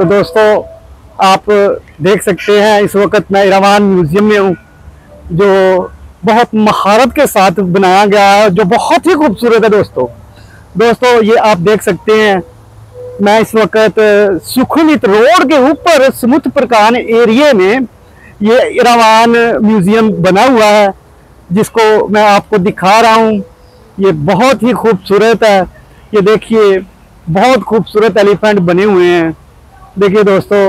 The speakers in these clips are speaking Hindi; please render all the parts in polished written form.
तो दोस्तों आप देख सकते हैं इस वक्त मैं इरावान म्यूजियम में हूँ, जो बहुत महारत के साथ बनाया गया है, जो बहुत ही खूबसूरत है। दोस्तों ये आप देख सकते हैं, मैं इस वक्त सुखनित रोड के ऊपर समुद्र प्रकान एरिया में ये इरावान म्यूजियम बना हुआ है, जिसको मैं आपको दिखा रहा हूँ। ये बहुत ही खूबसूरत है। ये देखिए बहुत खूबसूरत एलिफेंट बने हुए हैं। देखिए दोस्तों,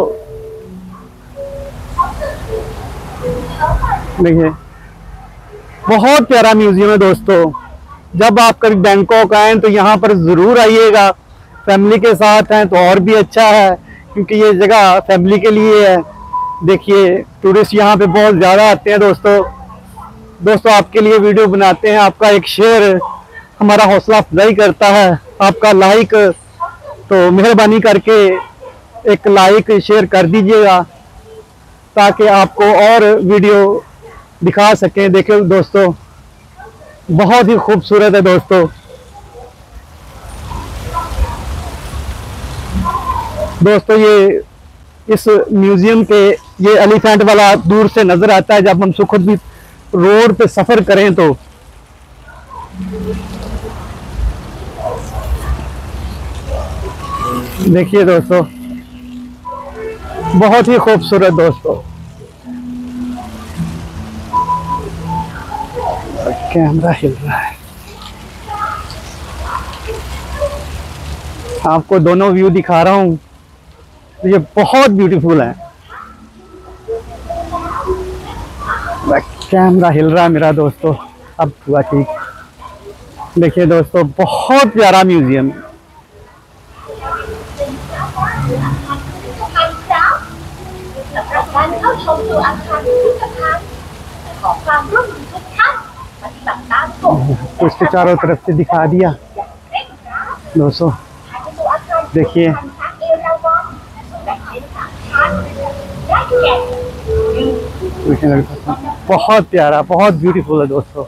देखिए बहुत प्यारा म्यूजियम है। दोस्तों जब आप कभी बैंकॉक आए तो यहाँ पर ज़रूर आइएगा। फैमिली के साथ हैं तो और भी अच्छा है, क्योंकि ये जगह फैमिली के लिए है। देखिए टूरिस्ट यहाँ पे बहुत ज़्यादा आते हैं। दोस्तों आपके लिए वीडियो बनाते हैं, आपका एक शेयर हमारा हौसला अफजाई करता है। आपका लाइक, तो मेहरबानी करके एक लाइक शेयर कर दीजिएगा, ताकि आपको और वीडियो दिखा सकें। देखिए दोस्तों बहुत ही खूबसूरत है। दोस्तों ये इस म्यूजियम के ये एलिफेंट वाला दूर से नजर आता है जब हम सुखोत रोड पे सफर करें तो। देखिए दोस्तों बहुत ही खूबसूरत। दोस्तों कैमरा हिल रहा है, आपको दोनों व्यू दिखा रहा हूँ। ये बहुत ब्यूटीफुल है। कैमरा हिल रहा है मेरा। दोस्तों अब हुआ ठीक। देखिए दोस्तों बहुत प्यारा म्यूजियम है। इसके चारों तरफ से दिखा दिया। दोस्तों देखिए बहुत प्यारा, बहुत ब्यूटीफुल है। दोस्तों